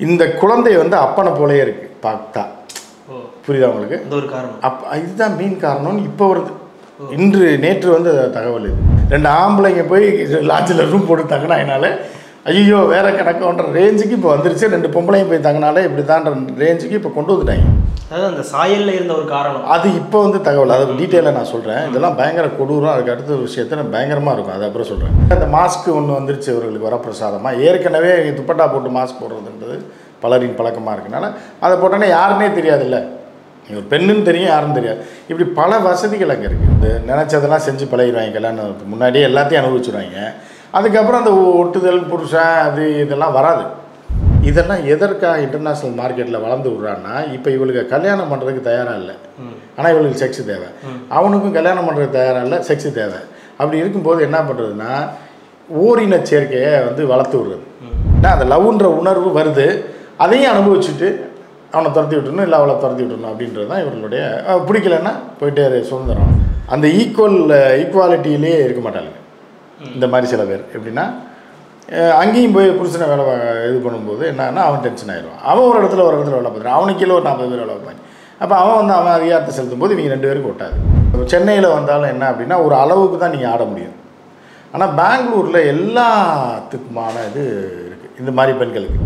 இந்த குழந்தை வந்து அப்பனை போலயே இருக்கு பார்த்தா. புரியுதா உங்களுக்கு? இந்த ஒரு காரணம் இதுதான் மெயின் காரணம்னு இப்போ வருது. நேற்று வந்து தகவல் இது. 2 ஆம்பளைங்க போய் லாட்ஜில் ரூம் போட்டு தங்கினாங்கனால ஐயோ வேற கணக்குன்ற ரேஞ்சுக்கு இப்போ வந்துருச்சு. 2 பொம்பளைங்க போய் தங்கினாலே இப்படி தான்ற ரேஞ்சுக்கு இப்போ கொண்டு வந்துட்டாங்க. அதாவது அந்த சாயலில் இருந்த ஒரு காரணம் அது இப்போ வந்து தகவல். அது டீட்டெயிலாக நான் சொல்கிறேன். இதெல்லாம் பயங்கர கொடூரம். அதுக்கு அடுத்த விஷயத்த நான் பயங்கரமாக இருக்கும். அது அப்புறம் சொல்கிறேன். அந்த மாஸ்க் ஒன்று வந்துருச்சு இவர்களுக்கு வரப்பிரசாதமாக. ஏற்கனவே துப்பட்டா போட்டு மாஸ்க் போடுறதுன்றது பலரின் பழக்கமாக இருக்குனால அதை போட்டோன்னே யாருன்னே தெரியாதுல்ல. ஒரு பெண்ணுன்னு தெரியும், யாரும் தெரியாது. இப்படி பல வசதிகள் அங்கே இருக்குது. இந்த நினச்சதெல்லாம் செஞ்சு பழகிடுவாங்க. கல்யாணத்துக்கு முன்னாடியே எல்லாத்தையும் அனுபவிச்சுடுவாங்க. அதுக்கப்புறம் அந்த ஒட்டுதல் புருஷன் அது இதெல்லாம் வராது. இதெல்லாம் எதற்காக இன்டர்நேஷ்னல் மார்க்கெட்டில் வளர்ந்து விட்றான்னா, இப்போ இவளுக்கு கல்யாணம் பண்ணுறதுக்கு தயாராக இல்லை, ஆனால் இவளுக்கு செக்ஸு தேவை. அவனுக்கும் கல்யாணம் பண்ணுறதுக்கு தயாராக இல்லை, செக்ஸு தேவை. அப்படி இருக்கும்போது என்ன பண்ணுறதுன்னா, ஓரின சேர்க்கையை வந்து வளர்த்து விடுறது. ஏன்னா அந்த லவ்ன்ற உணர்வு வருது, அதையும் அனுபவிச்சுட்டு அவனை துரத்தி விட்டுணும், இல்லை அவளை துரத்தி விட்டுணும் அப்படின்றது தான் இவர்களுடைய. பிடிக்கலன்னா போயிட்டே சுதந்திரம். அந்த ஈக்குவாலிட்டியிலே இருக்க மாட்டாங்க இந்த மாதிரி சில பேர். எப்படின்னா அங்கேயும் போய் புருஷனை வேலை இது பண்ணும்போது என்னன்னா அவன் டென்ஷன் ஆகிடுவான். அவன் ஒரு இடத்துல வேலை பார்த்துறான், அவனுக்கு கீழே ஒரு 40 பேர் வேலை பார்ப்பாங்க. அப்போ அவன் வந்து அவன் அதிகாரத்தை செலுத்தும் போது இவங்க 2 பேருக்கு ஒட்டாது. சென்னையில் வந்தாலும் என்ன அப்படின்னா ஒரு அளவுக்கு தான் நீங்கள் ஆட முடியும். ஆனால் பெங்களூரில் எல்லாத்துக்குமான இது இருக்குது இந்த மாதிரி பெண்களுக்கு.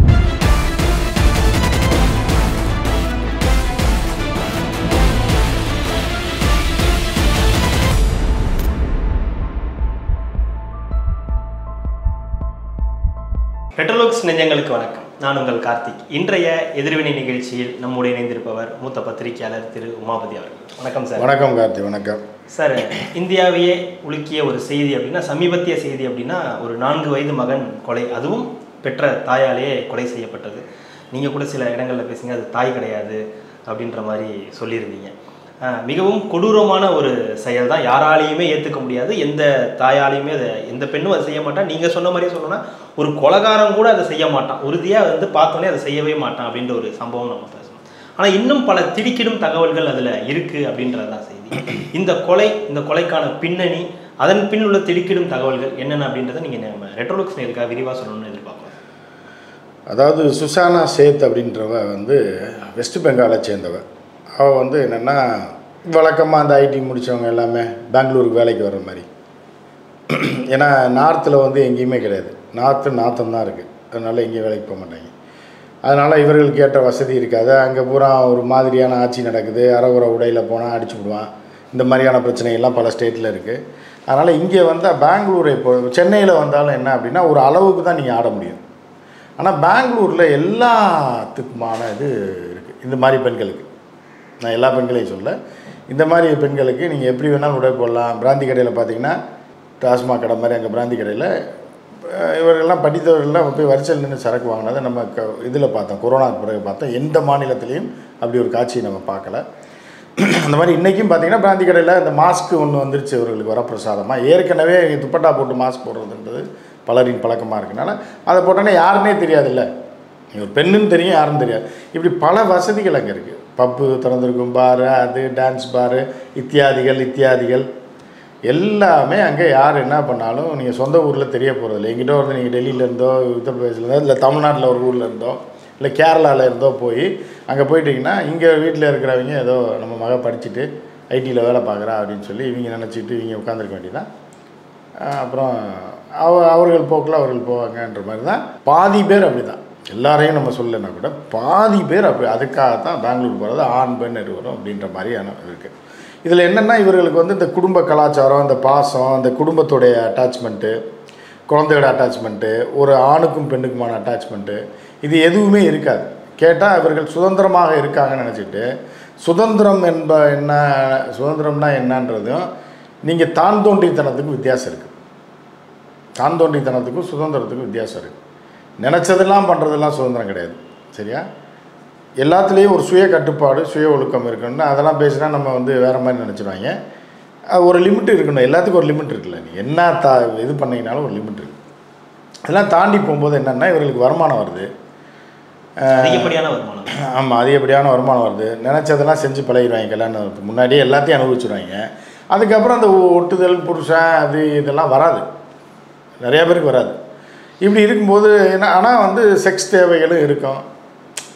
ரெட்ரோலுக்ஸ் நெஞ்சங்களுக்கு வணக்கம். நான் உங்கள் கார்த்திக். இன்றைய எதிர்வினை நிகழ்ச்சியில் நம்முடைய இணைந்திருப்பவர் மூத்த பத்திரிகையாளர் திரு உமாபதி அவர்கள். வணக்கம் சார். வணக்கம் கார்த்தி. வணக்கம் சார். இந்தியாவையே உலுக்கிய ஒரு செய்தி அப்படின்னா, சமீபத்திய செய்தி அப்படின்னா, ஒரு 4 வயது மகன் கொலை, அதுவும் பெற்ற தாயாலேயே கொலை செய்யப்பட்டது. நீங்கள் கூட சில இடங்களில் பேசுங்க, அது தாய் கிடையாது அப்படின்ற மாதிரி சொல்லியிருந்தீங்க. மிகவும் கொடூரமான ஒரு செயல் தான், யாராலையுமே ஏற்றுக்க முடியாது. எந்த தாயாலையுமே அதை, எந்த பெண்ணும் அதை செய்ய மாட்டான். நீங்கள் சொன்ன மாதிரியே சொல்லணும்னா ஒரு கொலைகாரம் கூட அதை செய்ய மாட்டான். உறுதியாக வந்து பார்த்தோன்னே அதை செய்யவே மாட்டான் அப்படின்ற ஒரு சம்பவம் நம்ம பேசணும். ஆனால் இன்னும் பல திடுக்கிடும் தகவல்கள் அதில் இருக்குது அப்படின்றது தான் செய்தி. இந்த கொலைக்கான பின்னணி, அதன் பின் உள்ள திடுக்கிடும் தகவல்கள் என்னென்ன அப்படின்றத நீங்கள் நம்ம ரெட்ரோலுக்ஸ் நேருக்காக விரிவாக சொல்லணும்னு எதிர்பார்க்கலாம். அதாவது சுஷானா சேத் அப்படின்றவ வந்து வெஸ்ட் பெங்காலை சேர்ந்தவ. அவள் வந்து என்னென்னா வழக்கமாக அந்த ஐடி முடித்தவங்க எல்லாமே பெங்களூருக்கு வேலைக்கு வர்ற மாதிரி. ஏன்னா நார்த்தில் வந்து எங்கேயுமே கிடையாது, நார்த்தம் தான் இருக்குது. அதனால் எங்கேயும் வேலைக்கு போக மாட்டாங்க. அதனால் இவர்களுக்கு ஏற்ற வசதி இருக்காது. அங்கே பூரா ஒரு மாதிரியான ஆட்சி நடக்குது. அறகுற உடையில் போனால் அடிச்சு விடுவான். இந்த மாதிரியான பிரச்சனைகள்லாம் பல ஸ்டேட்டில் இருக்குது. அதனால் இங்கே வந்தால் பெங்களூரை இப்போ சென்னையில் வந்தாலும் என்ன அப்படின்னா ஒரு அளவுக்கு தான் நீங்கள் ஆட முடியும். ஆனால் பெங்களூரில் எல்லாத்துக்குமான இது இருக்குது இந்த மாதிரி பெண்களுக்கு. நான் எல்லா பெண்களையும் சொல்ல, இந்த மாதிரி பெண்களுக்கு நீங்கள் எப்படி வேணாலும் உடை போடலாம். பிராந்தி கடையில் பார்த்தீங்கன்னா டாஸ்மாக் கடை மாதிரி அங்கே பிராந்தி கடையில் இவர்கள்லாம் படித்தவர்கள்லாம் போய் வரிசையில் நின்று சரக்கு வாங்கினதை நம்ம இதில் பார்த்தோம். கொரோனாவுக்கு பிறகு பார்த்தோம். எந்த மாநிலத்திலையும் அப்படி ஒரு காட்சியை நம்ம பார்க்கல. அந்த மாதிரி இன்றைக்கும் பார்த்தீங்கன்னா பிராந்தி கடையில் இந்த மாஸ்க் ஒன்று வந்துருச்சு இவர்களுக்கு வரப்பிரசாதமாக. ஏற்கனவே துப்பட்டா போட்டு மாஸ்க் போடுறதுன்றது பலரின் பழக்கமாக இருக்குனால அதை போட்டோன்னே யாருன்னே தெரியாதுல்ல. ஒரு பெண்ணுன்னு தெரியும், யாரும் தெரியாது. இப்படி பல வசதிகள் அங்கே இருக்குது. பப்பு திறந்துருக்கும், பாரு, அது டான்ஸ் பாரு, இத்தியாதிகள் எல்லாமே அங்கே. யார் என்ன பண்ணாலும் நீங்கள் சொந்த ஊரில் தெரிய போகிறதில்ல. எங்கிட்ட வந்து நீங்கள் டெல்லியிலேருந்தோ, உத்தரப்பிரதேசிலேருந்தோ, இல்லை தமிழ்நாட்டில் ஒரு ஊரில் இருந்தோ, இல்லை கேரளாவில் இருந்தோ போய் அங்கே போயிட்டிங்கன்னா இங்கே வீட்டில் இருக்கிறவங்க ஏதோ நம்ம மக படிச்சுட்டு ஐடியில் வேலை பார்க்குறா அப்படின்னு சொல்லி இவங்க நினச்சிட்டு இவங்க உட்காந்துருக்க வேண்டியதான். அப்புறம் அவர்கள் போக்கில் அவர்கள் போவாங்கன்ற மாதிரி தான். பாதி பேர் அப்படி தான். எல்லாரையும் நம்ம சொல்லலைன்னா கூட பாதி பேர் அப்படி. அதுக்காகத்தான் பெங்களூர் போகிறது, ஆண் பெண் இருவரும் அப்படின்ற மாதிரியான இருக்குது. இதில் என்னென்னா இவர்களுக்கு வந்து இந்த குடும்ப கலாச்சாரம், இந்த பாசம், இந்த குடும்பத்துடைய அட்டாச்மெண்ட்டு, குழந்தையோட அட்டாச்மெண்ட்டு, ஒரு ஆணுக்கும் பெண்ணுக்குமான அட்டாச்மெண்ட்டு, இது எதுவுமே இருக்காது. கேட்டால் இவர்கள் சுதந்திரமாக இருக்காங்கன்னு நினச்சிட்டு, சுதந்திரம்னா என்னன்றதும் நீங்கள் தான் தோன்றித்தனத்துக்கும் வித்தியாசம் இருக்குது. தான் தோன்றித்தனத்துக்கும் சுதந்திரத்துக்கும் வித்தியாசம் இருக்குது. நினச்சதெல்லாம் பண்ணுறதெல்லாம் சுதந்திரம் கிடையாது. சரியா? எல்லாத்துலேயும் ஒரு சுய கட்டுப்பாடு, சுய ஒழுக்கம் இருக்கணும்னு அதெல்லாம் பேசினா நம்ம வந்து வேறு மாதிரி நினச்சிடுவாங்க. ஒரு லிமிட் இருக்கணும். எல்லாத்துக்கும் ஒரு லிமிட் இருக்குல்ல. நீ என்ன இது பண்ணிங்கனாலும் ஒரு லிமிட் இருக்குது. இதெல்லாம் தாண்டி போகும்போது என்னென்னா இவர்களுக்கு வருமானம் வருது, அதிகப்படியான வருமானம். ஆமாம், அதிகப்படியான வருமானம் வருது. நினச்சதெல்லாம் செஞ்சு பழகிடுவாங்க. கல்யாணத்துக்கு முன்னாடியே எல்லாத்தையும் அனுபவிச்சுடுவாங்க. அதுக்கப்புறம் அந்த ஒட்டுதல் புருஷன் அது இதெல்லாம் வராது, நிறையா பேருக்கு வராது. இப்படி இருக்கும்போது என்ன ஆனால் வந்து செக்ஸ் தேவைகளும் இருக்கும்.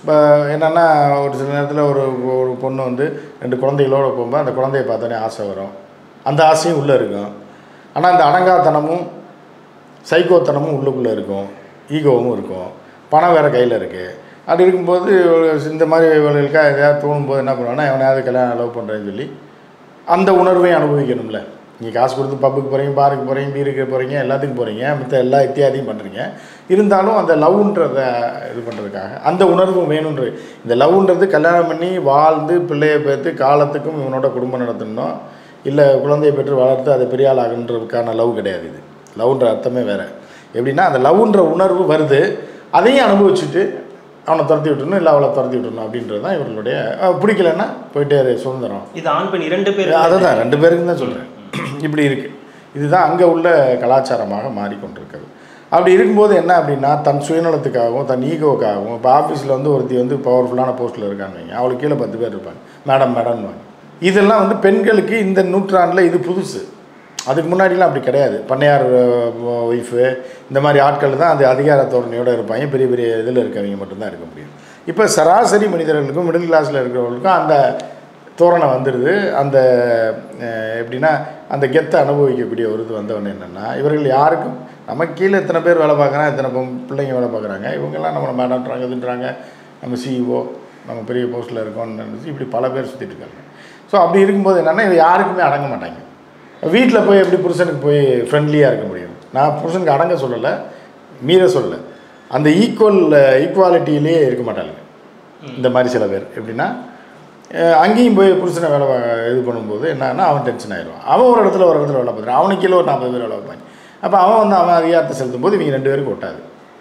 இப்போ என்னென்னா ஒரு சில நேரத்தில் ஒரு ஒரு பொண்ணு வந்து 2 குழந்தைகளோடு போகும்போது அந்த குழந்தைய பார்த்தோன்னே ஆசை வரும், அந்த ஆசையும் உள்ளே இருக்கும். ஆனால் அந்த அடங்காத்தனமும் சைக்கோத்தனமும் உள்ளுக்குள்ளே இருக்கும், ஈகோவும் இருக்கும், பணம் வேறு கையில் இருக்குது. அப்படி இருக்கும்போது இந்த மாதிரி இவர்களுக்காக எதையாவது தோணும்போது என்ன பண்ணுவாங்கன்னா, எவனையாவது கல்யாணம் லவ் பண்ணுறேன்னு சொல்லி அந்த உணர்வையும் அனுபவிக்கணும்ல. நீங்கள் காசு கொடுத்து பப்புக்கு போகிறீங்க, பாருக்கு போகிறீங்க, பீருக்கு போகிறீங்க, எல்லாத்துக்கும் போகிறீங்க, மற்ற எல்லா இத்தியாதியும் பண்ணுறீங்க. இருந்தாலும் அந்த லவ்ன்றதை இது பண்ணுறதுக்காக அந்த உணர்வும் வேணுன்ற. இந்த லவ்ன்றது கல்யாணம் பண்ணி வாழ்ந்து பிள்ளையை பெற்று காலத்துக்கும் இவனோட குடும்பம் நடத்தணும், இல்லை குழந்தையை பெற்று வளர்த்து அதை பெரிய ஆள் ஆகுன்றதுக்கான லவ் கிடையாது. இது லவ்ன்ற அர்த்தமே வேறு. எப்படின்னா அந்த லவ்ன்ற உணர்வு வருது, அதையும் அனுபவிச்சுட்டு அவனை துரத்தி விட்டுணும், இல்லை அவளை துரத்தி விட்டுணும் அப்படின்றது தான் இவர்களுடைய. பிடிக்கலன்னா போயிட்டே சுதந்திரம். இது ஆண் பெண் 2 பேர், அதை தான் 2 பேருக்கு தான் சொல்கிறேன். இப்படி இருக்குது. இதுதான் அங்கே உள்ள கலாச்சாரமாக மாறிக்கொண்டிருக்கிறது. அப்படி இருக்கும்போது என்ன அப்படின்னா, தன் சுயநலத்துக்காகவும் தன் ஈகோவுக்காகவும், இப்போ ஆஃபீஸில் வந்து ஒருத்தி வந்து பவர்ஃபுல்லான போஸ்ட்டில் இருக்காங்க, அவளுக்கு கீழே 10 பேர் இருப்பாங்க, மேடம் மேடம்வாங்க. இதெல்லாம் வந்து பெண்களுக்கு இந்த நூற்றாண்டில் இது புதுசு. அதுக்கு முன்னாடிலாம் அப்படி கிடையாது. பண்ணையார் ஒய்ஃபு இந்த மாதிரி ஆட்கள் தான் அந்த அதிகார தோரணையோடு இருப்பாங்க. பெரிய பெரிய இதில் இருக்கவங்க மட்டும்தான் இருக்க முடியும். இப்போ சராசரி மனிதர்களுக்கும் மிடில் கிளாஸில் இருக்கிறவங்களுக்கும் அந்த தோரணை வந்துடுது. அந்த எப்படின்னா அந்த கெத்தை அனுபவிக்கக்கூடிய ஒரு இது வந்தவொடனே என்னென்னா, இவர்கள் யாருக்கும் நமக்கு கீழே இத்தனை பேர் வேலை பார்க்குறாங்க, இத்தனை பிள்ளைங்க வேலை பார்க்குறாங்க, இவங்கெல்லாம் நம்மளை மேடம்ன்றாங்க, இதுன்றாங்க, நம்ம சிஇஓ, நம்ம பெரிய போஸ்ட்டில் இருக்கோம்னு நினச்சி இப்படி பல பேர் சுற்றிட்டு இருக்காங்க. ஸோ அப்படி இருக்கும்போது என்னென்னா, இவ யாருக்குமே அடங்க மாட்டாங்க. வீட்டில் போய் எப்படி புருஷனுக்கு போய் ஃப்ரெண்ட்லியாக இருக்க முடியும்? நான் புருஷனுக்கு அடங்க சொல்லலை, மீற சொல்லலை, அந்த ஈக்குவாலிட்டியிலே இருக்க மாட்டாங்க இந்த மாதிரி சில பேர். எப்படின்னா அங்கேயும் போய் புருஷனை வேலை இது பண்ணும்போது என்னன்னா அவன் டென்ஷன் ஆகிடுவான். அவன் ஒரு இடத்துல வேலை பார்க்குறான், அவனுக்கு கீழே ஒரு 40 பேர் வேலை பார்ப்பாங்க. அப்போ அவன் வந்து அவன் அதிகாரத்தை செலுத்தும் போது இவங்க 2 பேருக்கு ஒட்டாது.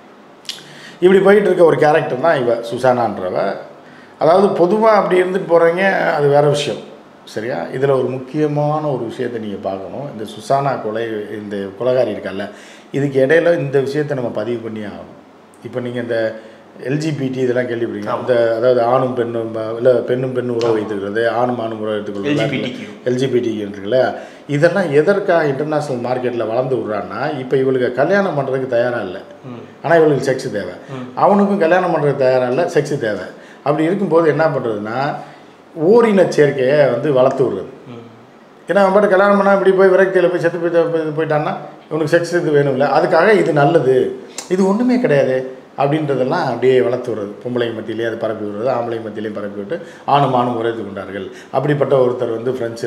இப்படி போயிட்டு இருக்க ஒரு கேரக்டர் தான் இவ சுசானான்றவ. அதாவது பொதுவாக அப்படி இருந்துட்டு போகிறவங்க அது வேறு விஷயம், சரியா? இதில் ஒரு முக்கியமான ஒரு விஷயத்தை நீங்கள் பார்க்கணும். இந்த சுசானா கொலை, இந்த கொலைகாரி இருக்கால, இதுக்கு இடையில இந்த விஷயத்தை நம்ம பதிவு பண்ணி ஆகணும். இப்போ நீங்கள் இந்த எல்ஜிபிடி இதெல்லாம் கேள்விப்படுறீங்க. இந்த அதாவது ஆணும் பெண்ணும் இல்லை பெண்ணும் பெண்ணும் உறவு வைத்துக்கிறது, ஆணும் உறவு எடுத்துக்கொள்வது, எல்ஜிபிடி இருக்குல்ல, இதெல்லாம் எதற்காக இன்டர்நேஷ்னல் மார்க்கெட்டில் வளர்ந்து விட்றான்னா, இப்போ இவளுக்கு கல்யாணம் பண்ணுறதுக்கு தயாராக இல்லை, ஆனால் இவளுக்கு செக்ஸ் தேவை, அவனுக்கும் கல்யாணம் பண்ணுறதுக்கு தயாராக இல்லை, செக்ஸ் தேவை. அப்படி இருக்கும்போது என்ன பண்ணுறதுன்னா, ஓரின சேர்க்கையை வந்து வளர்த்து விடுறது. ஏன்னா அவன் பாட்டு கல்யாணம் பண்ணால் இப்படி போய் விரக்தியில் போய் செத்து போயிட்டான்னா இவனுக்கு செக்ஸ் இது வேணும் இல்லை, அதுக்காக இது நல்லது, இது ஒன்றுமே கிடையாது அப்படின்றதெல்லாம் அப்படியே வளர்த்து விடுறது. பொம்பளைங்க மத்தியிலே அதை பரப்பி விடுறது, ஆம்பளைங்க மத்தியிலையும் பரப்பி விட்டு ஆணும் உரைத்து கொண்டார்கள். அப்படிப்பட்ட ஒருத்தர் வந்து ஃப்ரெஞ்சு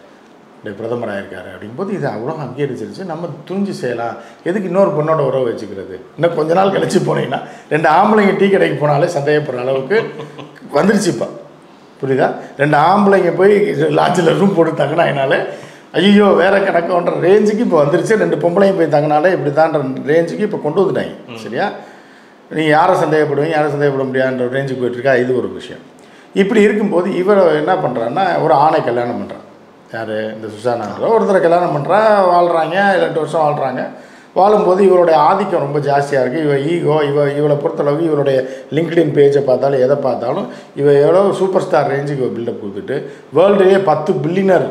பிரதமராக இருக்கார் அப்படிங்கும்போது இது அவ்வளோ அங்கீகரிச்சிருச்சு, நம்ம துணிஞ்சு செய்யலாம். எதுக்கு இன்னொரு பொண்ணோட உறவு வச்சுக்கிறது? இன்னும் கொஞ்ச நாள் கழிச்சு போனீங்கன்னா 2 ஆம்பளைங்க டீ கடைக்கு போனாலே சந்தேகப்படுற அளவுக்கு வந்துருச்சு. இப்போ புரியுதா? 2 ஆம்பளைங்க போய் லாட்ஜில் ரூம் போட்டு தங்கினாங்கனாலே ஐயோ வேறு கணக்குன்ற ரேஞ்சுக்கு இப்போ வந்துருச்சு. 2 பொம்பளைங்க போய் தங்கினாலே இப்படி தான்ற ரேஞ்சுக்கு இப்போ கொண்டு வந்துட்டாங்க. சரியா? நீங்கள் யாரை சந்தேகப்படுவீங்க, யாரை சந்தேகப்பட முடியாதுன்ற ரேஞ்சுக்கு போயிட்டுருக்கா. இது ஒரு விஷயம். இப்படி இருக்கும்போது இவர் என்ன பண்ணுறான்னா, ஒரு ஆணை கல்யாணம் பண்ணுறான். யார்? இந்த சுசானான்ற ஒருத்தரை கல்யாணம் பண்ணுறா, வாழ்கிறாங்க, 2 வருஷம் வாழ்கிறாங்க. வாழும்போது இவருடைய ஆதிக்கம் ரொம்ப ஜாஸ்தியாக இருக்குது. இவ ஈகோ, இவளை பொறுத்தளவுக்கு இவருடைய லிங்க்டின் பேஜை பார்த்தாலும் எதை பார்த்தாலும் எவ்வளோ சூப்பர் ஸ்டார் ரேஞ்சுக்கு பில்டப் கொடுத்துட்டு வேர்ல்டுலேயே 10 பில்லியனர்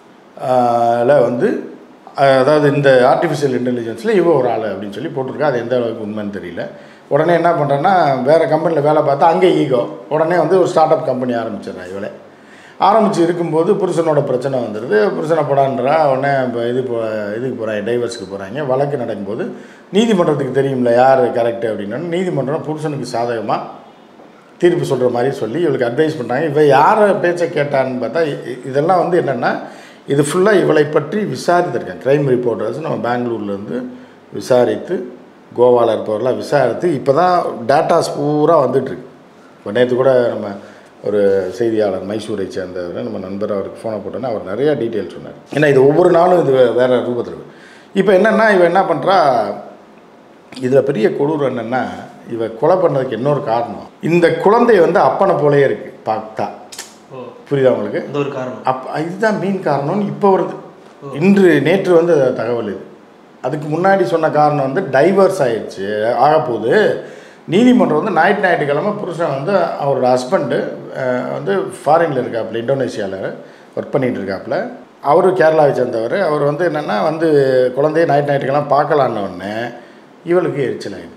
வந்து அதாவது இந்த ஆர்டிஃபிஷியல் இன்டெலிஜென்ஸில் இவ ஒரு ஆள் அப்படின்னு சொல்லி போட்டிருக்கா. அது எந்த அளவுக்கு உண்மைன்னு தெரியல. உடனே என்ன பண்ணுறேன்னா, வேறு கம்பெனியில் வேலை பார்த்தா அங்கே ஈகோ, உடனே வந்து ஒரு ஸ்டார்ட் அப் கம்பெனி ஆரம்பிச்சிடுறா. இவளே ஆரம்பித்து இருக்கும்போது புருஷனோட பிரச்சனை வந்துடுது. புருஷனை போடான்றா. உடனே இப்போ இதுக்கு போகிறாங்க, டைவர்ஸுக்கு போகிறாங்க. வழக்கு நடக்கும்போது நீதிமன்றத்துக்கு தெரியும்ல யார் கரெக்டு அப்படின்னா, நீதிமன்றம் புருஷனுக்கு சாதகமாக தீர்ப்பு சொல்கிற மாதிரி சொல்லி இவளுக்கு அட்வைஸ் பண்ணுறாங்க. இவ யாரை பேச்சை கேட்டான்னு பார்த்தா இதெல்லாம் வந்து என்னென்னா, இது ஃபுல்லாக இவளை பற்றி விசாரித்திருக்கேன். க்ரைம் ரிப்போர்ட்டர்ஸ் நம்ம பெங்களூர்லேருந்து விசாரித்து, கோவாவில் இருப்பவரெலாம் விசாரித்து இப்போ தான் டேட்டாஸ் பூரா வந்துட்டுருக்கு. இப்போ நேற்று கூட நம்ம ஒரு செய்தியாளர் மைசூரை சேர்ந்தவர் நம்ம நண்பர், அவருக்கு ஃபோனை போட்டோன்னா அவர் நிறையா டீட்டெயில்ஸ் சொன்னார். ஏன்னா இது ஒவ்வொரு நாளும் இது வேறு ரூபத்தில் இருக்குது. இப்போ என்னென்னா, இவன் என்ன பண்ணுறா, இதில் பெரிய கொடூரம் என்னென்னா, இவ கொலை பண்ணதுக்கு இன்னொரு காரணம், இந்த குழந்தை வந்து அப்பனை போலேயே இருக்குது பார்த்தா. புரியுதா உங்களுக்கு? இந்த ஒரு காரணம் இதுதான் மெயின் காரணம்னு இப்போ வருது. நேற்று வந்து தகவல் இது. அதுக்கு முன்னாடி சொன்ன காரணம் வந்து டைவர்ஸ் ஆகிடுச்சு ஆகப்போகுது. நீதிமன்றம் வந்து ஞாயிற்றுக்கிழமை புருஷன் வந்து அவரோட ஹஸ்பண்டு வந்து ஃபாரினில் இருக்காப்புல, இந்தோனேஷியாவில் ஒர்க் பண்ணிகிட்டு இருக்காப்புல. அவர் கேரளாவை சேர்ந்தவர். அவர் வந்து என்னென்னா வந்து குழந்தைய ஞாயிற்றுக்கிழமை பார்க்கலான்னொடனே இவளுக்கு எரிச்சல் ஆகிடும்.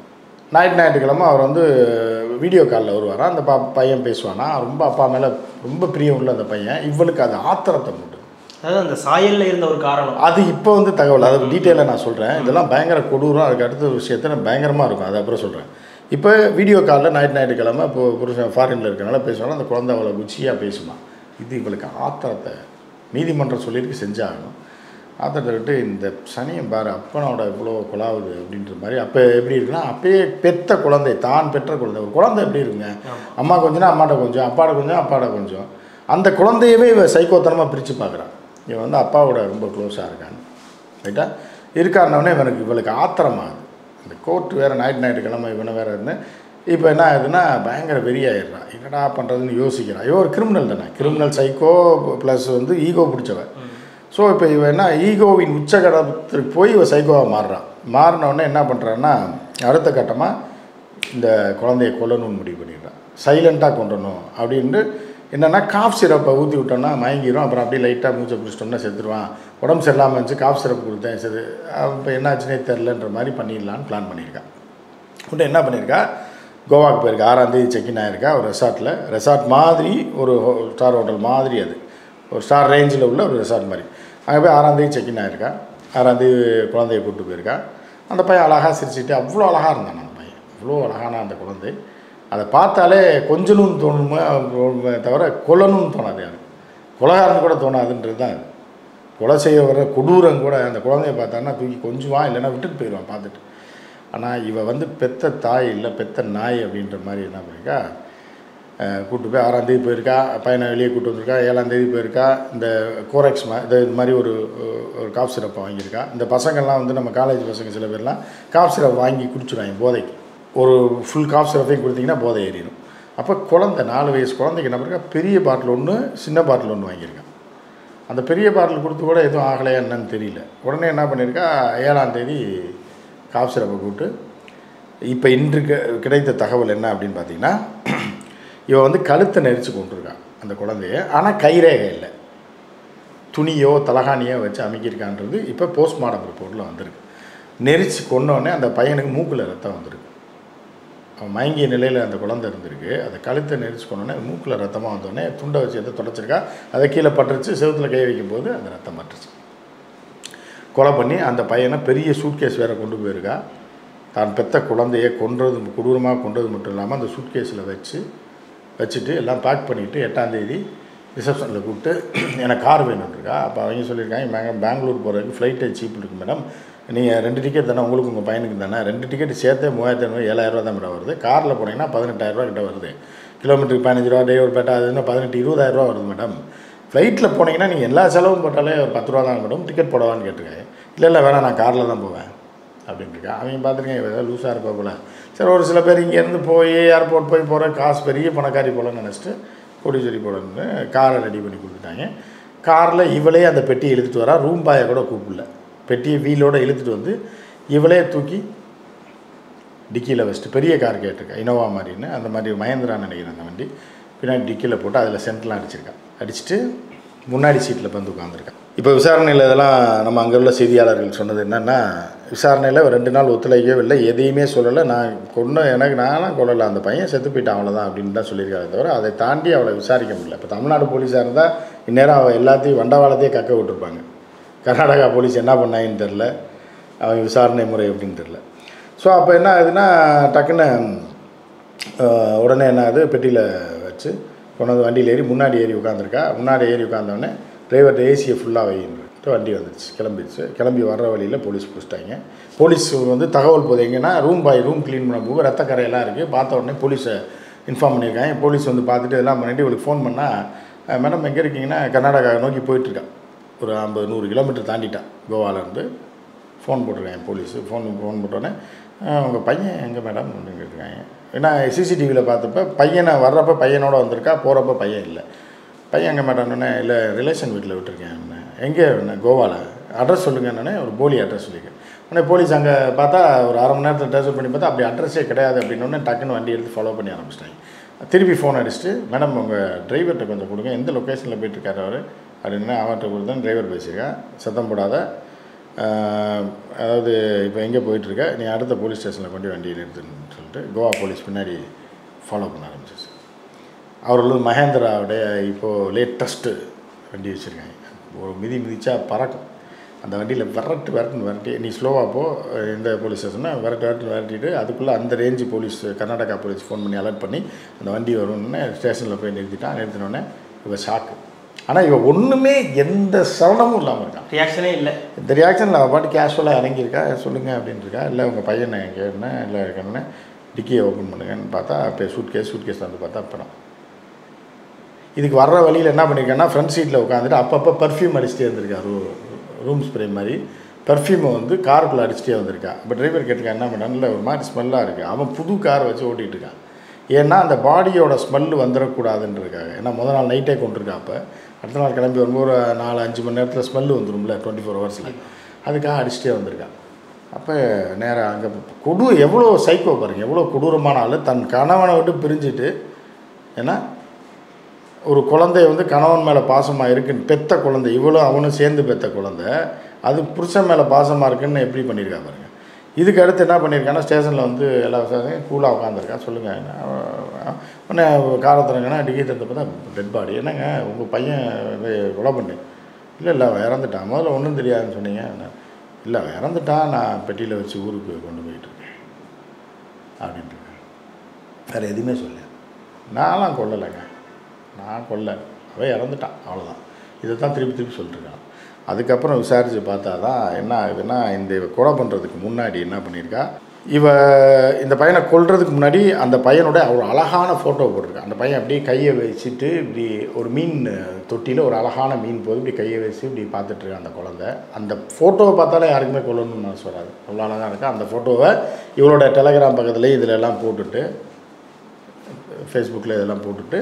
ஞாயிற்றுக்கிழமை அவர் வந்து வீடியோ காலில் வருவாராம். அந்த பையன் பேசுவானா, ரொம்ப அப்பா மேலே ரொம்ப பிரியம் உள்ள அந்த பையன். இவளுக்கு அது ஆத்திரத்தை மூட்டுது. அதாவது அந்த சாயலில் இருந்த ஒரு காரணம் அது இப்போ வந்து தகவல், அது டீட்டெயிலாக நான் சொல்கிறேன். இதெல்லாம் பயங்கர கொடூரம். அதுக்கு அடுத்த விஷயத்த பயங்கரமாக இருக்கும், அது அப்புறம் சொல்கிறேன். இப்போ வீடியோ காலில் ஞாயிற்றுக்கிழமை இப்போ புருஷன் ஃபாரினில் இருக்கிறனால பேசுவாங்க. அந்த குழந்தை அவளை குச்சியாக பேசுமா. இது இவளுக்கு ஆத்திரத்தை நீதிமன்றம் சொல்லியிருக்கு செஞ்சாகணும். ஆத்திரத்தை விட்டு இந்த சனியம் பாரு அப்பனோட இவ்வளோ கொலாவுது அப்படின்ற மாதிரி. அப்போ எப்படி இருக்குன்னா, அப்பயே பெற்ற குழந்தை, தான் பெற்ற குழந்தை. ஒரு குழந்தை எப்படி இருக்குங்க, அம்மா கொஞ்சம்னா அம்மாட்ட கொஞ்சம், அப்பாட்ட கொஞ்சம் அப்பாட்ட கொஞ்சம். அந்த குழந்தையவே இவ சைக்கோத்தனமாக பிரித்து பார்க்குறான். இவன் வந்து அப்பாவோட ரொம்ப க்ளோஸாக இருக்கான்னு ரைட்டா இருக்காருனவனே இவளுக்கு ஆத்திரமாகுது. இந்த கோர்ட்டு வேறு ஞாயிற்றுக்கிழமை இவனை வேறு இருந்து இப்போ என்ன ஆகுதுன்னா பயங்கர வெறியாயிடுறான். என்னடா பண்ணுறதுன்னு யோசிக்கிறான். இவன் ஒரு கிரிமினல் தானே, கிரிமினல் சைக்கோ ப்ளஸ் வந்து ஈகோ பிடிச்சவன். ஸோ இப்போ இவன் என்ன ஈகோவின் உச்சகட்டத்துக்கு போய் இவன் சைக்கோவாக மாறினோடனே என்ன பண்ணுறான்னா, அடுத்த கட்டமாக இந்த குழந்தைய கொல்லணும்னு முடிவு பண்ணிடுறான். சைலண்ட்டாக கொண்டணும் அப்படின்ட்டு என்னென்னா காஃப் சிரப்பை ஊற்றி விட்டோம்னா மயங்கிடும். அப்புறம் அப்படியே லைட்டாக மூச்சை பிடிச்சிட்டோம்னா செத்துருவான். உடம்பு சரியில்லாமல் இருந்துச்சு, காஃப் சிரப் கொடுத்தேன் சரி, இப்போ என்னாச்சுன்னே தெரிலன்ற மாதிரி பண்ணிடலான்னு பிளான் பண்ணியிருக்கான். உடனே என்ன பண்ணியிருக்கா, கோவாக்கு போயிருக்கா. 6ஆம் தேதி செக்இன் ஆகிருக்கா ஒரு ரெசார்ட் மாதிரி, ஒரு ஸ்டார் ஹோட்டல் மாதிரி, அது ஒரு ஸ்டார் ரேஞ்சில் உள்ள ஒரு ரெசார்ட் மாதிரி. அங்கே போய் 6ஆம் தேதி செக்இன் ஆகிருக்கா. 6ஆம் தேதி குழந்தைய கூப்பிட்டு போயிருக்கா. அந்த பையன் அழகாக சிரிச்சுட்டு அவ்வளோ அழகாக இருந்தான் அந்த பையன், அவ்வளோ அழகான அந்த குழந்தை. அதை பார்த்தாலே கொஞ்சணும்னு தோணுமே தவிர கொல்லணும்னு தோணாது. எனக்கு கொலகாரன்னு கூட தோணாதுன்றது தான். அது கொலை செய்ய வர கொடூரம் கூட அந்த குழந்தைய பார்த்தான்னா தூக்கி கொஞ்சுவான், இல்லைன்னா விட்டுட்டு போயிடுவான் பார்த்துட்டு. ஆனால் இவள் வந்து பெத்த தாய் இல்லை, பெத்த நாய் அப்படின்ற மாதிரி என்ன பண்ணியிருக்கா, கூப்பிட்டு போய் 6ஆம் தேதி போயிருக்கா. பையனை வெளியே கூப்பிட்டு வந்திருக்கா. 7ஆம் தேதி போயிருக்கா. இந்த கோரெக்ஸ் இது மாதிரி ஒரு காஃப் சிரப்பை வாங்கியிருக்கா. இந்த பசங்கள்லாம் வந்து நம்ம காலேஜ் பசங்க சில பேர்லாம் காஃப் சிரப் வாங்கி குடிச்சிடுவாங்க போதைக்கு. ஒரு ஃபுல் காஃப் சிரப்பையும் கொடுத்தீங்கன்னா போதை ஏறிடும். அப்போ குழந்தை 4 வயசு குழந்தைக்கு என்ன பண்ணிருக்கா, பெரிய பாட்டில் ஒன்று சின்ன பாட்டில் ஒன்று வாங்கியிருக்கான். அந்த பெரிய பாட்டில் கொடுத்து கூட எதுவும் ஆகலையா என்னன்னு தெரியல. உடனே என்ன பண்ணியிருக்கா, 7ஆம் தேதி காஃப் சிரப்பை கூப்பிட்டு, இப்போ இன்று கிடைத்த தகவல் என்ன அப்படின்னு பார்த்தீங்கன்னா, இவன் வந்து கழுத்தை நெரிச்சு கொண்டிருக்கான் அந்த குழந்தைய. ஆனால் கைரேகை இல்லை, துணியோ தலகாணியோ வச்சு அமைக்கியிருக்கான்றது இப்போ போஸ்ட்மார்ட்டம் ரிப்போர்ட்டில் வந்திருக்கு. நெரிச்சு கொன்னோடனே அந்த பையனுக்கு மூக்கில் ரத்தம் வந்திருக்கு. அவன் மயங்கிய நிலையில் அந்த குழந்தை இருந்திருக்கு. அதை கழுத்தை நெரிச்சு கொண்டோடனே மூக்கில் ரத்தமாக வந்தோடனே துண்டை வச்சு எதை தொடச்சிருக்கா. அதை கீழே பட்டுருச்சு. செவுத்தில் கை வைக்கும்போது அந்த ரத்தம் பட்டுருச்சு. கொலை பண்ணி அந்த பையனை பெரிய சூட்கேஸ் வேறு கொண்டு போயிருக்கா. தான் பெற்ற குழந்தைய கொடூரமாக கொண்டது மட்டும் இல்லாமல் அந்த சூட்கேஸில் வச்சுட்டு எல்லாம் பேக் பண்ணிவிட்டு 8ஆம் தேதி ரிசப்ஷனில் கூப்பிட்டு எனக்கு கார் வேணும்னுருக்கா. அப்போ அவங்க சொல்லியிருக்காங்க, பெங்களூர் போகிறதுக்கு ஃப்ளைட்டே சீப் இருக்குது மேடம், நீங்கள் 2 டிக்கெட் தானே, உங்களுக்கு உங்கள் பையனுக்கு தானே, 2 டிக்கெட்டு சேர்த்தே 3500 7,000 தான் மேடம் வருது. காரில் போனீங்கன்னா 18,000 கிட்ட வருது. கிலோமீட்டருக்கு 15 ரூபா, டே ஒரு பேட்டா அதுன்னா 18,000-20,000 வருது மேடம். ஃப்ளைட்டில் போனீங்கன்னா நீங்கள் எல்லா செலவும் போட்டாலே ஒரு 10 ரூபா தான் மேடம், டிக்கெட் போடவான்னு கேட்டிருக்காங்க. இல்லை வேணாம், நான் காரில் தான் போவேன் அப்படின்ட்டுருக்கா. அவங்க பார்த்துருக்கேன், ஏதாவது லூஸாக இருப்பா போல். சரி, ஒரு சில பேர் இங்கேருந்து போய் ஏர்போர்ட் போகிற காசு பெரிய பணக்காரி போலன்னு நினச்சிட்டு கோடீஸ்வரி போலன்னு காரை ரெடி பண்ணி கொடுத்துட்டாங்க. காரில் இவளே அந்த பெட்டியை இழுத்துட்டு வரா. ரூம் பாயை கூட கூப்பிடல, பெட்டியை வீலோடு இழுத்துட்டு வந்து இவளே தூக்கி டிக்கியில் வச்சுட்டு பெரிய கார் கேட்டிருக்கா, இனோவா மாதிரின்னு, அந்த மாதிரி மகேந்திரான்னு நினைக்கிறேன் அந்த வண்டி. பின்னாடி டிக்கியில் போட்டு அதில் சென்ட்லாம் அடிச்சுட்டு முன்னாடி சீட்டில் வந்து உட்காந்துருக்கா. இப்போ விசாரணையில் இதெல்லாம் நம்ம அங்கே உள்ள செய்தியாளர்கள் சொன்னது என்னென்னா, விசாரணையில் 2 நாள் ஒத்துழைக்கவில்லை, எதையுமே சொல்லலை, நானும் கொள்ளலை, அந்த பையன் செத்து போயிட்டான் அவ்வளோதான் அப்படின்னு தான் சொல்லியிருக்காங்க. தவிர அதை தாண்டி அவளை விசாரிக்க முடியல. இப்போ தமிழ்நாடு போலீஸாக இருந்தால் இந்நேரம் அவள் எல்லாத்தையும் வண்டவாளத்தையே கக்க விட்டுருப்பாங்க. கர்நாடகா போலீஸ் என்ன பண்ணாங்கன்னு தெரில, அவங்க விசாரணை முறை எப்படின்னு தெரில. ஸோ அப்போ என்ன ஆகுதுன்னா, டக்குன்னு உடனே என்ன ஆகுது, பெட்டியில் வச்சு கொண்டு வந்து வண்டியில் ஏறி முன்னாடி ஏறி உட்காந்துருக்கா. முன்னாடி ஏறி உட்காந்தோடனே டிரைவர்கிட்ட ஏசியை ஃபுல்லாக வைன்ட்டு வண்டி வந்துடுச்சு, கிளம்பி வர்ற வழியில் போலீஸ் பிடிச்சிட்டாங்க. போலீஸ் வந்து தகவல் போகுது எங்கன்னா, ரூம் க்ளீன் பண்ண போக ரத்த கரையெல்லாம் இருக்குது. பார்த்த உடனே போலீஸை இன்ஃபார்ம் பண்ணியிருக்காங்க. போலீஸ் வந்து பார்த்துட்டு இதெல்லாம் பண்ணிவிட்டு இவளுக்கு ஃபோன் பண்ணால், மேடம் எங்கே இருக்கீங்கன்னா, கர்நாடகா நோக்கி போயிட்டுருக்கான், ஒரு 50-100 கிலோமீட்டர் தாண்டிட்டான் கோவாலேருந்து. ஃபோன் போட்டிருக்காங்க போலீஸு. ஃபோன் போட்டோன்னே, உங்கள் பையன் எங்கே மேடம் அப்படின்னு கேட்டிருக்காங்க. ஏன்னா சிசிடிவியில் பார்த்தப்ப பையனை வர்றப்போ பையனோட வந்திருக்கா, போகிறப்ப பையன் இல்லை. பையன் எங்கே மேடம்னே, இல்லை ரிலேஷன் வீட்டில் விட்டுருக்கேன். எங்கே கோவாவில், அட்ரஸ் சொல்லுங்கன்னே ஒரு போலி அட்ரஸ் சொல்லியிருக்கேன். உடனே போலீஸ் அங்கே பார்த்தா ஒரு 1/2 மணி நேரத்தில் ட்ரேஸ் பண்ணி பார்த்தா அப்படி அட்ரஸே கிடையாது அப்படின்னோடனே டக்குன்னு வண்டி எடுத்து ஃபாலோ பண்ணி ஆரம்பிச்சிட்டாங்க. திருப்பி ஃபோன் அடிச்சுட்டு, மேடம் உங்கள் டிரைவர்கிட்ட கொஞ்சம் கொடுங்க, எந்த லொக்கேஷனில் போயிட்டுருக்காரு அவர் அப்படின்னு அவர்கிட்ட கொடுத்தேன். டிரைவர் பேசியிருக்கேன், சத்தம் போடாத, அதாவது இப்போ எங்கே போயிட்டுருக்க, நீ அடுத்த போலீஸ் ஸ்டேஷனில் கொண்டு வண்டியை நிறுத்துன்னு சொல்லிட்டு கோவா போலீஸ் பின்னாடி ஃபாலோ பண்ண ஆரம்பிச்சிச்சு. அவர்கள் மகேந்திராவுடைய இப்போது லேட்டஸ்ட்டு வண்டி வச்சுருக்காங்க. ஒரு மிதிச்சா பறக்கும். அந்த வண்டியில் விரட்டி நீ ஸ்லோவாக போ எந்த போலீஸ் ஸ்டேஷன்னா விரட்டிட்டு அதுக்குள்ளே அந்த range police Karnataka police phone பண்ணி அலர்ட் பண்ணி அந்த வண்டி வரும்னு ஸ்டேஷனில் போய் நிறுத்தினோடனே இவ ஷாக்கு. ஆனால் இவன் ஒன்றுமே எந்த சலனமும் இல்லாமல் இருக்கான், ரியாக்ஷனே இல்லை. இந்த ரியாக்ஷனில் அவள் பாட்டு கேஷுவலாக இறங்கியிருக்கா. சொல்லுங்கள் அப்படின்ட்டுருக்கா. இல்லை உங்கள் பையனை கேட்டேன், இல்லை இருக்கேன்னு டிக்கியை ஓப்பன் பண்ணுங்கன்னு பார்த்தா இப்போ சூட்கேஸ் வந்து பார்த்தா படம். இதுக்கு வர்ற வழியில் என்ன பண்ணியிருக்கேன்னா ஃப்ரண்ட் சீட்டில் உட்காந்துட்டு அப்பப்போ பர்ஃப்யூம் அடிச்சுட்டே வந்திருக்காரு, ரூம் ஸ்ப்ரே மாதிரி பர்ஃப்யூமை வந்து காருக்குள்ளே அடிச்சுட்டே வந்திருக்கா. இப்போ டிரைவர் கேட்டுருக்கா என்ன பண்ணான்னு, இல்லை ஒரு மாதிரி ஸ்மெல்லாக இருக்குது. அவன் புது காரை வச்சு ஓட்டிகிட்டு இருக்கான். ஏன்னா அந்த பாடியோட ஸ்மெல்லு வந்துடக்கூடாதுன்றதுக்காக. ஏன்னா முதல் நாள் நைட்டே கொண்டுருக்கா. அப்போ அடுத்த நாள் கிளம்பி வரும்போது ஒரு 4-5 மணி நேரத்தில் ஸ்மெல்லு வந்துடும்ல 24 ஹவர்ஸில், அதுக்காக அடிச்சுட்டே வந்திருக்கான். அப்போ நேராக அங்கே எவ்வளோ சைக்கோ பாருங்கள், எவ்வளோ கொடூரமான ஆள். தன் கணவனை விட்டு பிரிஞ்சுட்டு, ஏன்னா ஒரு குழந்தைய வந்து கணவன் மேலே பாசமாக இருக்குன்னு பெத்த குழந்தை, இவ்வளோ அவனும் சேர்ந்து பெத்த குழந்தை, அது புருஷன் மேலே பாசமாக இருக்குன்னு எப்படி பண்ணியிருக்கா பாருங்கள். இதுக்கு அடுத்து என்ன பண்ணியிருக்காங்கன்னா ஸ்டேஷனில் வந்து எல்லா விசாரணையும் கூலாக உட்காந்துருக்கா. சொல்லுங்கள் உடனே காரை திறங்கன்னா டிக்கி திறந்தப்போ தான் டெட் பாடி. என்னங்க உங்கள் பையன் கொலை பண்ணு. இல்லை இறந்துட்டான். முதல்ல ஒன்றும் தெரியாதுன்னு சொன்னீங்க. இல்லை இறந்துட்டான், நான் பெட்டியில் வச்சு ஊருக்கு கொண்டு போயிட்டுருக்கேன் அப்படின்ட்டு. வேறு எதுவுமே சொல்ல. நான்லாம் கொல்லலைங்க, நான் அவன் இறந்துட்டான், அவ்வளோதான். இதை தான் திருப்பி சொல்லிட்டுருக்கான். அதுக்கப்புறம் விசாரித்து பார்த்தா தான் என்ன ஆகுதுன்னா, இந்த கொலை பண்ணுறதுக்கு முன்னாடி என்ன பண்ணியிருக்கா, இந்த பையனை கொல்றதுக்கு முன்னாடி அந்த பையனோட ஒரு அழகான ஃபோட்டோ போட்டிருக்கான். அந்த பையன் அப்படியே கையை வச்சுட்டு இப்படி ஒரு மீன் தொட்டியில் ஒரு அழகான மீன் போது இப்படி கையை வச்சு இப்படி பார்த்துட்ருக்கான் அந்த குழந்தை. அந்த ஃபோட்டோவை பார்த்தாலே யாருக்குமே கொல்லணும்னு மனசு வராது, அவ்வளோ அழகாக இருக்கா. அந்த ஃபோட்டோவை இவளோட டெலகிராம் பக்கத்துலேயே இதில் எல்லாம் போட்டுட்டு, ஃபேஸ்புக்கில் இதெல்லாம் போட்டுட்டு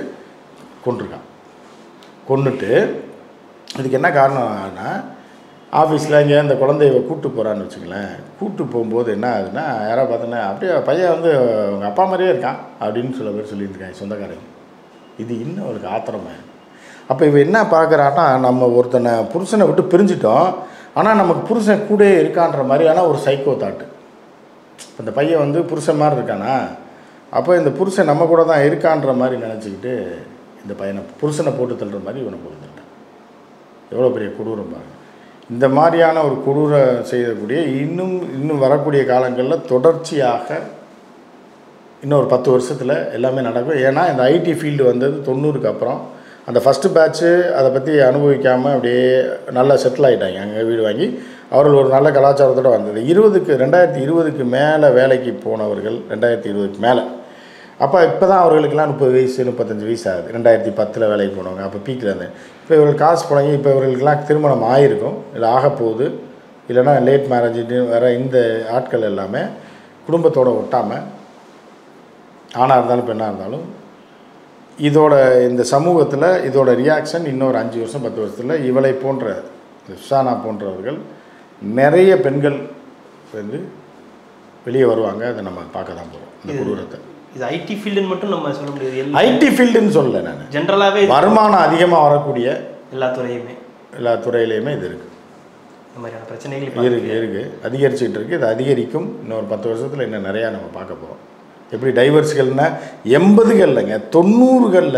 கொண்டுட்டு இதுக்கு என்ன காரணம்னா, ஆஃபீஸில் இங்கே இந்த குழந்தைய கூப்பிட்டு போகிறான்னு வச்சுங்களேன். கூப்பிட்டு போகும்போது என்ன ஆகுதுன்னா, யாராவது பார்த்தோன்னா அப்படியே பையன் வந்து அவங்க அப்பா மாதிரியே இருக்கான் அப்படின்னு சில பேர் சொல்லியிருக்காங்க சொந்தக்காரங்க. இது இன்னும் அவளுக்கு ஆத்திரமாக. அப்போ இவ என்ன பார்க்குறான்னா, நம்ம ஒருத்தனை புருஷனை விட்டு பிரிஞ்சிட்டோம், ஆனால் நமக்கு புருஷன் கூட இருக்கான்ற மாதிரியான ஒரு சைக்கோ தாட்டு. இந்த பையன் வந்து புருஷன் மாதிரி இருக்கானா, அப்போ இந்த புருஷன் நம்ம கூட தான் இருக்கான்ற மாதிரி நினச்சிக்கிட்டு இந்த பையனை புருஷனை போட்டு தள்ளுற மாதிரி இவனை போட்டு தள்ளிட்டான். எவ்வளோ பெரிய கொடூரம் பாருங்கள். இந்த மாதிரியான ஒரு கொடூர செய்யக்கூடிய இன்னும் வரக்கூடிய காலங்களில் தொடர்ச்சியாக இன்னும் ஒரு 10 வருஷத்தில் எல்லாமே நடக்கும். ஏன்னா இந்த ஐடி ஃபீல்டு வந்தது 90க்கு அப்புறம். அந்த ஃபஸ்ட்டு பேட்ச்சு அதை பற்றி அனுபவிக்காமல் அப்படியே நல்லா செட்டில் ஆகிட்டாங்க, அங்கே வீடு வாங்கி அவர்கள் ஒரு நல்ல கலாச்சாரத்தோடு வந்தது. 2020க்கு மேலே வேலைக்கு போனவர்கள், 2020க்கு மேலே, அப்போ இப்போ தான் அவர்களுக்கெல்லாம் 30 வயசு 35 வயசு ஆகுது. 2010 வேலைக்கு போனவங்க அப்போ பீக்கில் இருந்தேன். இப்போ இவர்கள் காசு போனவங்க, இப்போ இவர்களுக்கெல்லாம் திருமணம் ஆகிருக்கும், இல்லை ஆகப்போகுது, இல்லைனா லேட் மேரேஜ்னு வேறு இந்த ஆட்கள் எல்லாமே குடும்பத்தோடு ஒட்டாமல், ஆணாக இருந்தாலும் பெண்ணாக இருந்தாலும் இதோட இந்த சமூகத்தில் இதோட ரியாக்ஷன் இன்னொரு 5 வருஷம் 10 வருஷத்தில் இவளை போன்ற சுசானா போன்றவர்கள் நிறைய பெண்கள் வந்து வெளியே வருவாங்க. அதை நம்ம பார்க்க தான் போகிறோம். இந்த கொடூரத்தை இது ஐடி ஃபீல்டுன்னு மட்டும் நம்ம சொல்ல முடியாது. ஐடி ஃபீல்டுன்னு சொல்லலை நான், ஜென்ரலாகவே வருமானம் அதிகமாக வரக்கூடிய எல்லா துறையிலையுமே இது இருக்குது. இந்த மாதிரியான பிரச்சனைகள் இருக்குது அதிகரிச்சுக்கிட்டு இருக்குது. இது அதிகரிக்கும். இன்னொரு 10 வருஷத்தில் இன்னும் நிறையா நம்ம பார்க்க போகிறோம். எப்படி டைவர்ஸ்கள்னால் 80களில்ங்க 90களில்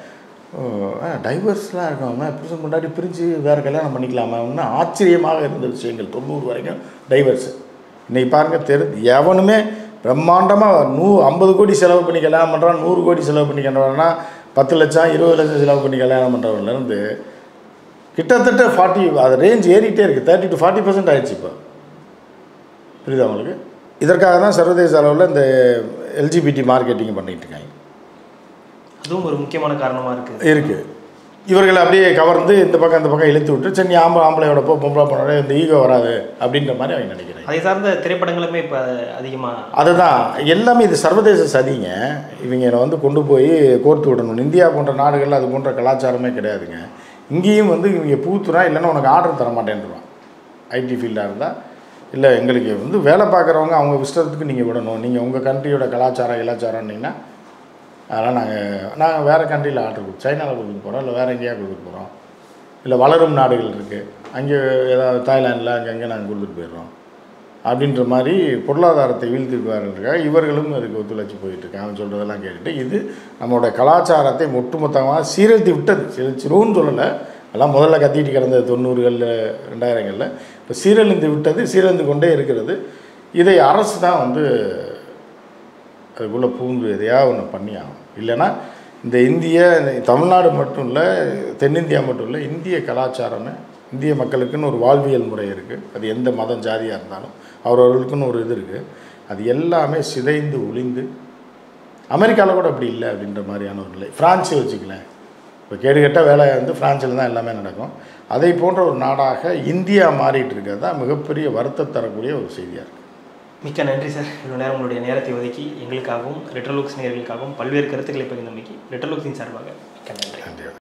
டைவர்ஸ்லாம் இருக்கவங்க புருஷன் முன்னாடி பிரிஞ்சு வேறு கல்யாணம் பண்ணிக்கலாமா, இன்னும் ஆச்சரியமாக இருந்த விஷயங்கள் 90 வரைக்கும் டைவர்ஸு. இன்றைக்கி பாருங்கள், எவனுமே பிரம்மாண்டமாக 50 கோடி செலவு பண்ணி கல்யாணம் பண்ணுறான், 100 கோடி செலவு பண்ணி கல்யாணம்னா 10 லட்சம் 20 லட்சம் செலவு பண்ணி கல்யாணம் பண்ணுறவங்கலேருந்து கிட்டத்தட்ட 40 அது ரேஞ்ச் ஏறிக்கிட்டே இருக்குது. 30 to 40% ஆகிடுச்சு இப்போ. புரியுதா உங்களுக்கு? இதற்காக தான் சர்வதேச அளவில் இந்த எல்ஜிபிடி மார்க்கெட்டிங் பண்ணிகிட்டு இருக்காங்க. அதுவும் ஒரு முக்கியமான காரணமாக இருக்குது. இவர்களை அப்படியே கவர்ந்து இந்த பக்கம் இழுத்து விட்டு, சரி ஆம்பளையோட பொம்பளை போனோட இந்த ஈகோ வராது அப்படின்ற மாதிரி அவங்க நினைக்கிறாங்க. அதை சார்ந்த திரைப்படங்களுமே இப்போ அதிகமாக அதுதான் எல்லாமே. இது சர்வதேச சதிங்க. இவங்க வந்து கொண்டு போய் கோர்த்து விடணும். இந்தியா போன்ற நாடுகளில் அது போன்ற கலாச்சாரமே கிடையாதுங்க. இங்கேயும் வந்து இவங்க பூத்துனா இல்லைன்னா உனக்கு ஆர்டர் தர மாட்டேன்றான். ஐடி ஃபீல்டாக இருந்தால் இல்லை, எங்களுக்கு வந்து வேலை பார்க்குறவங்க அவங்க இஷ்டத்துக்கு நீங்கள் விடணும், நீங்கள் உங்கள் கண்ட்ரியோட கலாச்சாரம்னீங்கன்னா அதெல்லாம் நாங்கள் வேறு கண்ட்ரியில் ஆர்டர் சைனாவில் கொடுக்க போகிறோம், இல்லை வேறு எங்கேயா கொடுக்க போகிறோம், இல்லை வளரும் நாடுகள் இருக்குது அங்கே ஏதாவது தாய்லாண்டில் அங்கங்கே நாங்கள் கொடுத்துட்டு போயிடுறோம் அப்படின்ற மாதிரி பொருளாதாரத்தை வீழ்த்திருக்காருக்காக இவர்களும் அதுக்கு ஒத்துழைச்சி போயிட்டுருக்காங்க. அவன் சொல்கிறதெல்லாம் கேட்டுட்டு இது நம்மளோட கலாச்சாரத்தை ஒட்டுமொத்தமாக சீரழித்து விட்டது. சீரழிச்சிருவோன்னு சொல்லலை, எல்லாம் முதல்ல கத்திட்டு கிடந்தது 90களில் 2000களில். இப்போ சீரழிந்து விட்டது, சீரழிந்து கொண்டே இருக்கிறது. இதை அரசு தான் வந்து அதுக்குள்ளே பூந்து எதையாக ஒன்று பண்ணி ஆகும். இல்லைன்னா இந்த தமிழ்நாடு மட்டும் இல்லை, தென்னிந்தியா மட்டும் இல்லை, இந்திய கலாச்சாரம்னு இந்திய மக்களுக்குன்னு ஒரு வாழ்வியல் முறை இருக்குது. அது எந்த மதம் ஜாதியாக இருந்தாலும் அவரவர்களுக்குன்னு ஒரு இது இருக்குது. அது எல்லாமே சிதைந்து ஒளிந்து அமெரிக்காவில் கூட அப்படி இல்லை அப்படின்ற மாதிரியான ஒரு நிலை. ஃப்ரான்ஸை வச்சுக்கலேன், இப்போ கேடுகட்ட வேலை வந்து ஃப்ரான்ஸில் தான் எல்லாமே நடக்கும். அதை போன்ற ஒரு நாடாக இந்தியா மாறிட்டு இருக்கிறது தான் மிகப்பெரிய வருத்தம் தரக்கூடிய ஒரு செய்தியாக இருக்குது. மிக்க நன்றி சார். இவ்வளோ நேரம் உங்களுடைய நேரத்தை ஒதுக்கி எங்களுக்காகவும் ரெட்ரோலுக்ஸ் நேயர்களுக்காகவும் பல்வேறு கருத்துக்களை பகிர்ந்தமைக்கு ரெட்ரோலுக்ஸின் சார்பாக மிக்க நன்றி.